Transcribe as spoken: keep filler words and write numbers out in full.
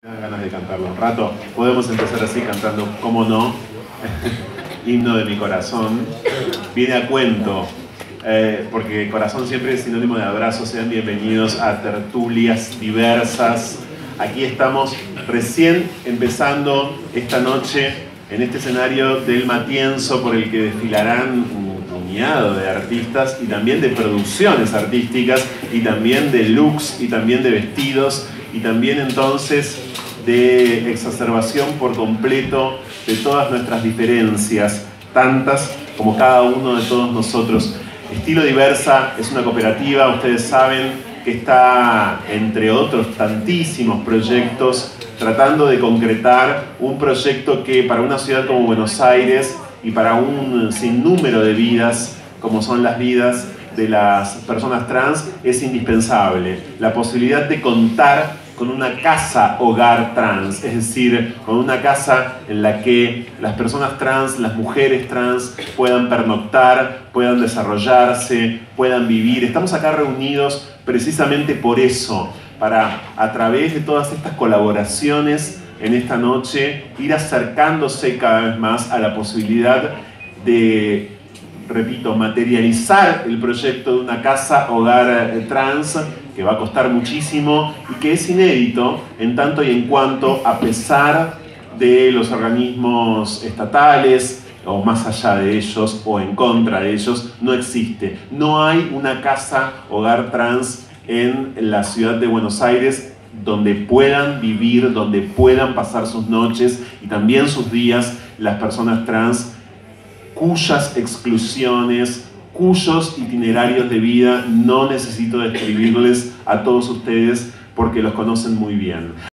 Me da ganas de cantarlo un rato. Podemos empezar así cantando, ¿cómo no? Himno de mi corazón. Viene a cuento, eh, porque corazón siempre es sinónimo de abrazo. Sean bienvenidos a tertulias diversas. Aquí estamos recién empezando esta noche en este escenario del Matienzo, por el que desfilarán un puñado de artistas y también de producciones artísticas y también de looks y también de vestidos y también entonces de exacerbación por completo de todas nuestras diferencias, tantas como cada uno de todos nosotros. Estilo Diversa es una cooperativa, ustedes saben, que está, entre otros tantísimos proyectos, tratando de concretar un proyecto que para una ciudad como Buenos Aires y para un sinnúmero de vidas, como son las vidas de las personas trans, es indispensable. La posibilidad de contar con una casa hogar trans, es decir, con una casa en la que las personas trans, las mujeres trans puedan pernoctar, puedan desarrollarse, puedan vivir. Estamos acá reunidos precisamente por eso, para a través de todas estas colaboraciones en esta noche ir acercándose cada vez más a la posibilidad de, repito, materializar el proyecto de una casa hogar trans, que va a costar muchísimo y que es inédito en tanto y en cuanto, a pesar de los organismos estatales o más allá de ellos o en contra de ellos, no existe. No hay una casa hogar trans en la ciudad de Buenos Aires donde puedan vivir, donde puedan pasar sus noches y también sus días las personas trans cuyas exclusiones, cuyos itinerarios de vida no necesito describirles a todos ustedes porque los conocen muy bien.